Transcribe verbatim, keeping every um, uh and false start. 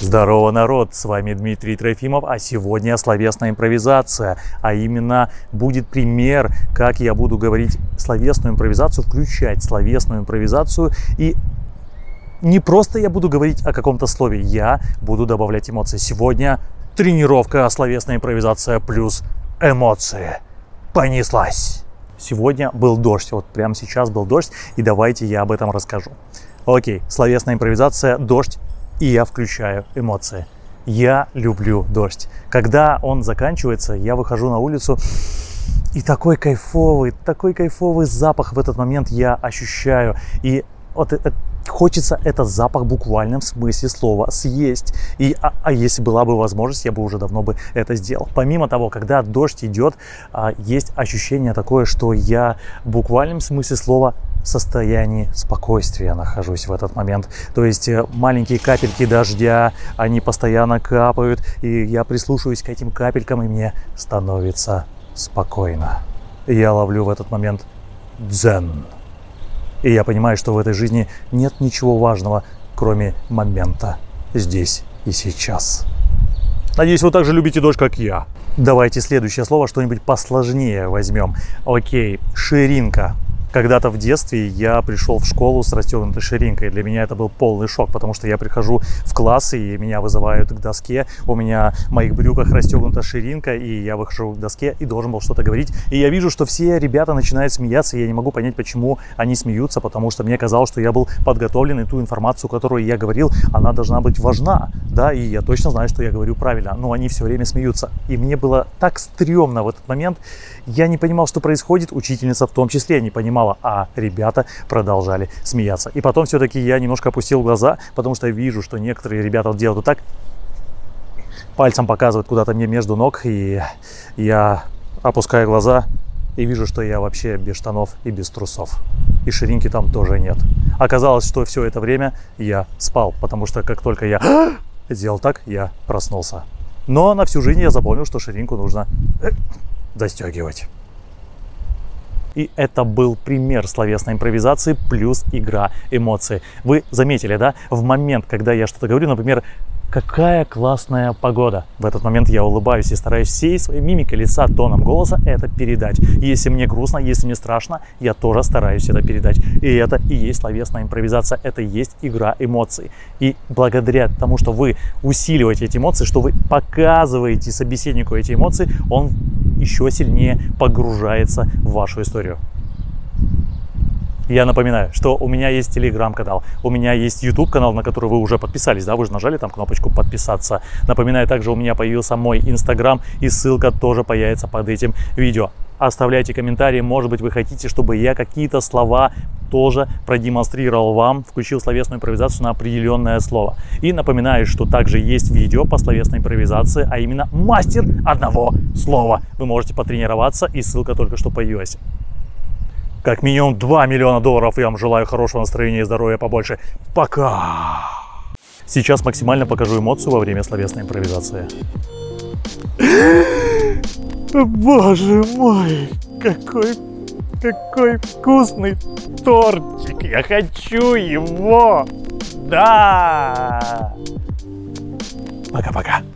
Здорово, народ! С вами Дмитрий Трофимов, а сегодня словесная импровизация, а именно будет пример, как я буду говорить словесную импровизацию, включать словесную импровизацию, и не просто я буду говорить о каком-то слове, я буду добавлять эмоции. Сегодня тренировка словесная импровизация плюс эмоции. Понеслась! Сегодня был дождь, вот прямо сейчас был дождь, и давайте я об этом расскажу. Окей, словесная импровизация, дождь. И я включаю эмоции. Я люблю дождь. Когда он заканчивается, я выхожу на улицу, и такой кайфовый, такой кайфовый запах в этот момент я ощущаю. И вот это, хочется этот запах в буквальном смысле слова съесть. И, а, а если была бы возможность, я бы уже давно бы это сделал. Помимо того, когда дождь идет, а, есть ощущение такое, что я в буквальном смысле слова в состоянии спокойствия нахожусь в этот момент. То есть маленькие капельки дождя, они постоянно капают, и я прислушиваюсь к этим капелькам, и мне становится спокойно. И я ловлю в этот момент дзен. И я понимаю, что в этой жизни нет ничего важного, кроме момента здесь и сейчас. Надеюсь, вы также любите дождь, как я. Давайте следующее слово, что-нибудь посложнее возьмем. Окей, ширинка. Когда-то в детстве я пришел в школу с расстегнутой ширинкой. Для меня это был полный шок, потому что я прихожу в класс, и меня вызывают к доске. У меня в моих брюках расстегнута ширинка, и я выхожу к доске и должен был что-то говорить. И я вижу, что все ребята начинают смеяться, и я не могу понять, почему они смеются, потому что мне казалось, что я был подготовлен, и ту информацию, которую я говорил, она должна быть важна. Да, и я точно знаю, что я говорю правильно, но они все время смеются. И мне было так стрёмно в этот момент. Я не понимал, что происходит, учительница в том числе не понимала, а ребята продолжали смеяться. И потом все-таки я немножко опустил глаза, потому что я вижу, что некоторые ребята делают вот так, пальцем показывают куда-то мне между ног, и я опускаю глаза и вижу, что я вообще без штанов и без трусов. И ширинки там тоже нет. Оказалось, что все это время я спал, потому что как только я сделал так, я проснулся. Но на всю жизнь я запомнил, что ширинку нужно застегивать. И это был пример словесной импровизации плюс игра эмоций. Вы заметили, да? В момент, когда я что-то говорю, например, какая классная погода. В этот момент я улыбаюсь и стараюсь всей своей мимикой лица, тоном голоса это передать. Если мне грустно, если мне страшно, я тоже стараюсь это передать. И это и есть словесная импровизация, это и есть игра эмоций. И благодаря тому, что вы усиливаете эти эмоции, что вы показываете собеседнику эти эмоции, он еще сильнее погружается в вашу историю. Я напоминаю, что у меня есть телеграм-канал, у меня есть ютуб канал, на который вы уже подписались, да, вы же нажали там кнопочку подписаться. Напоминаю, также у меня появился мой инстаграм, и ссылка тоже появится под этим видео. Оставляйте комментарии, может быть, вы хотите, чтобы я какие-то слова тоже продемонстрировал вам, включил словесную импровизацию на определенное слово. И напоминаю, что также есть видео по словесной импровизации, а именно мастер одного слова. Вы можете потренироваться, и ссылка только что появилась. Как минимум два миллиона долларов. Я вам желаю хорошего настроения и здоровья побольше. Пока! Сейчас максимально покажу эмоцию во время словесной импровизации. Боже мой! Какой, какой вкусный тортик! Я хочу его! Да! Пока-пока!